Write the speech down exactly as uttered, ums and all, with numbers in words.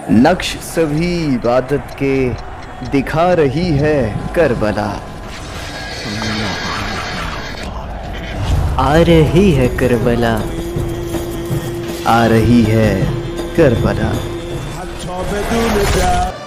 नक्श सभी इबादत के दिखा रही है करबला। आ रही है करबला, आ रही है करबला।